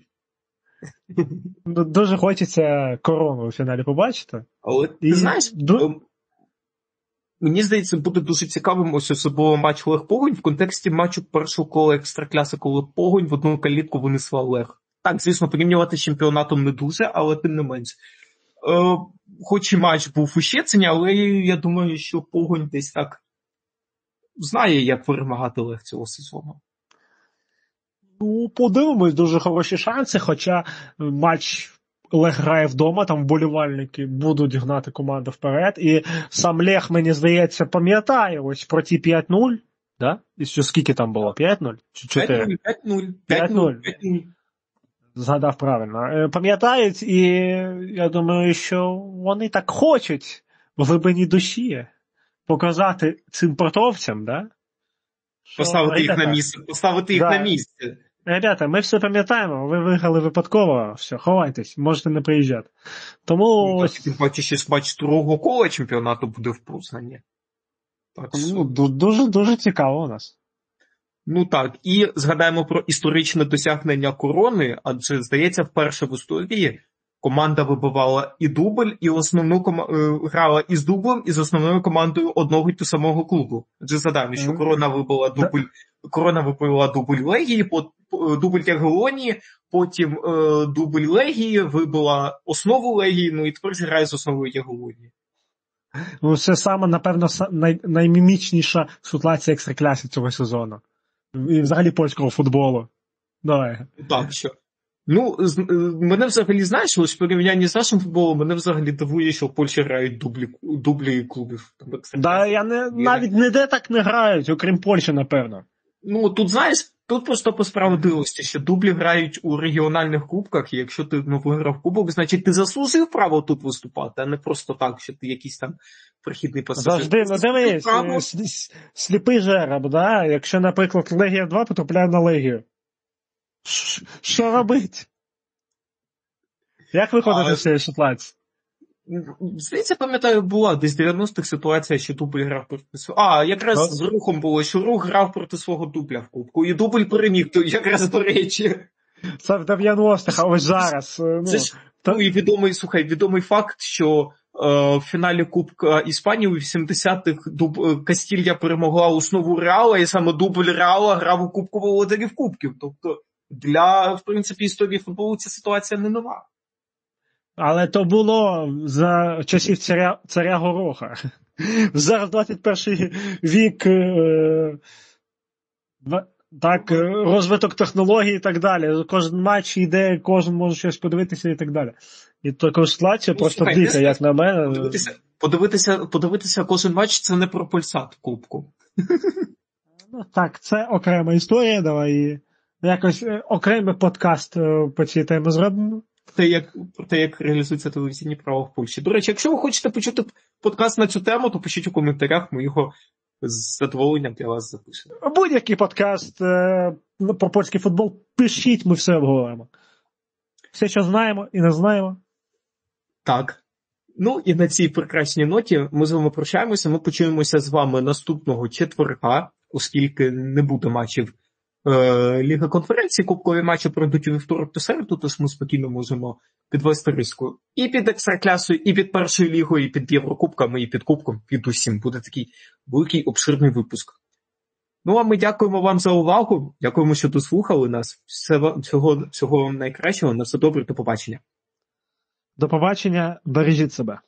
Дуже хочеться корону у фіналі побачити. Але ти І... знаєш, Ду... мені здається, буде дуже цікавим ось особливо матч Лех-Погонь в контексті матчу першого кола екстракляси, коли Погонь в одну калітку винесла Лех. Так, звісно, порівнювати з чемпіонатом не дуже, але тим не менш. Е, хоч і матч був у Щецині, але я думаю, що Погонь десь так знає, як перемагати Лех цього сезону. Ну, подивимось, дуже хороші шанси, хоча матч Лех грає вдома, там вболівальники будуть гнати команду вперед, і сам Лех, мені здається, пам'ятає ось про ті п'ять нуль, да? І що скільки там було? п'ять нуль? Чи чотири? п'ять нуль. п'ять нуль. Згадав правильно. Пам'ятають, і я думаю, що вони так хочуть в глибині душі показати цим портовцям, да? Поставити їх на місце, поставити їх да. на місце. Ребята, ми все пам'ятаємо, ви виграли випадково, все, ховайтесь, можете не приїжджати. Тому ну, ось... Тим паче, ще матч другого кола чемпіонату буде в Познані. Так, ну, дуже, дуже цікаво у нас. Ну так, і згадаємо про історичне досягнення корони, адже, здається, вперше в історії команда вибивала і дубль, і основну ком... грала із дублем, і з основною командою одного й того самого клубу. Адже згадаємо, що корона вибила дубль, корона вибила дубль Легії, дубль Ягелонії, потім е, дубль Легії, вибила основу Легії, ну і тепер грає з основою Ягелонії. Ну, це саме, напевно, най... наймімічніша ситуація екстракляси цього сезону. І взагалі польського футболу. Давай. Так, що. Ну, мене взагалі, знаєш, ось в порівнянні з нашим футболом, мене взагалі дивує, що в Польщі грають дублі, дублі клубів. Да, я не, навіть ніде так не грають, окрім Польщі, напевно. Ну, тут, знаєш, тут просто по справедливості, що дублі грають у регіональних кубках, і якщо ти ну, виграв кубок, значить ти заслужив право тут виступати, а не просто так, що ти якийсь там прихідний пасажир. Завжди, ну дивись, право. слі- сліпий жереб, да? Якщо, наприклад, Легія два потрапляє на Легію. Ш- Що робить? Як виходити А- з цієї ситуації? Здається, пам'ятаю, була десь в дев'яностих ситуація, що дубль грав проти свого. А, якраз Ну. з рухом було, що рух грав проти свого дубля в кубку, і дубль переміг, то якраз до речі. Це в дев'яностих, а ось зараз. е, Ну, Це ж та- ну, і відомий, слухай, відомий факт, що е, в фіналі Кубка Іспанії у вісімдесятих дуб... е, Кастілья перемогла основу Реала, і саме дубль Реала грав у Кубку Володарів Кубків. Тобто для, в принципі, історії футболу ця ситуація не нова. Але то було за часів царя, царя Гороха. Зараз двадцять перший вік, е, в- так, е, розвиток технологій і так далі. Кожен матч йде, кожен може щось подивитися і так далі. І така ситуація Ну, просто слухай, дика, ти як на мене. Подивитися, подивитися, подивитися кожен матч – це не про пульсат Кубку. Ну, так, це окрема історія, давай якось е, окремий подкаст е, по цій темі зробимо. Те, як, про те, як реалізуються телевізійні права в Польщі. До речі, якщо ви хочете почути подкаст на цю тему, то пишіть у коментарях, ми його з задоволенням для вас запишемо. Будь-який подкаст е, про польський футбол, пишіть, ми все обговоримо. Все, що знаємо і не знаємо. Так. Ну і на цій прекрасній ноті ми з вами прощаємося. Ми почуємося з вами наступного четверга, оскільки не буде матчів е, Ліги конференції, кубкові матчі пройдуть у вівторок та середу, тож ми спокійно можемо підвести риску і під екстраклясою, і під першою лігою, і під Єврокубками, і під кубком, під усім. Буде такий великий обширний випуск. Ну, а ми дякуємо вам за увагу, дякуємо, що дослухали нас. Всього, всього, всього вам найкращого, на все добре, до побачення. До побачення, бережіть себе.